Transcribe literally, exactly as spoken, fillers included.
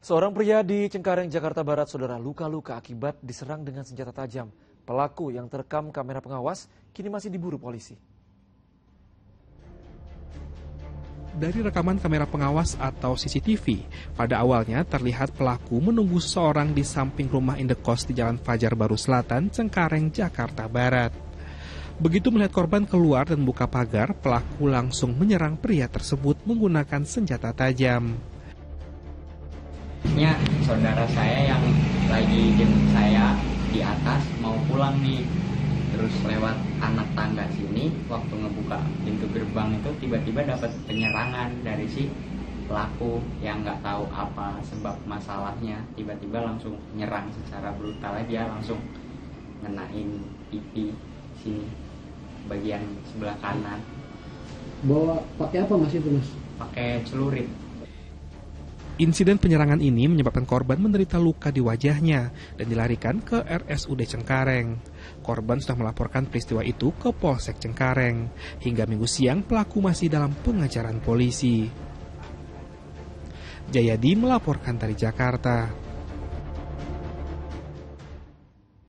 Seorang pria di Cengkareng, Jakarta Barat, saudara, luka-luka akibat diserang dengan senjata tajam. Pelaku yang terekam kamera pengawas kini masih diburu polisi. Dari rekaman kamera pengawas atau C C T V, pada awalnya terlihat pelaku menunggu seseorang di samping rumah indekos di Jalan Fajar Baru Selatan, Cengkareng, Jakarta Barat. Begitu melihat korban keluar dan buka pagar, pelaku langsung menyerang pria tersebut menggunakan senjata tajam. Nya saudara saya yang lagi jemput saya di atas mau pulang nih, terus lewat anak tangga sini, waktu ngebuka pintu gerbang itu tiba-tiba dapat penyerangan dari si pelaku yang nggak tahu apa sebab masalahnya, tiba-tiba langsung nyerang secara brutal aja, langsung ngenain pipi sini bagian sebelah kanan. Bawa pakai apa mas itu mas? Pakai celurit. Insiden penyerangan ini menyebabkan korban menderita luka di wajahnya dan dilarikan ke R S U D Cengkareng. Korban sudah melaporkan peristiwa itu ke Polsek Cengkareng. Hingga minggu siang pelaku masih dalam pengejaran polisi. Jayadi melaporkan dari Jakarta.